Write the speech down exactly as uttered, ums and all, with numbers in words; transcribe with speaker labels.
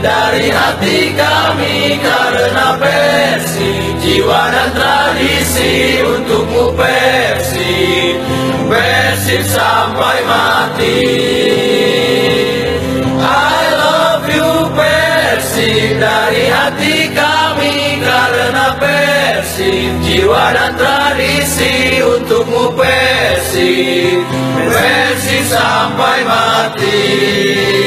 Speaker 1: dari hati kami karena Persib, jiwa dan tradisi untukmu Persib, Persib sampai mati. I love you Persib, dari hati kami karena Persib, jiwa dan tradisi untukmu Persib, Persib sampai mati.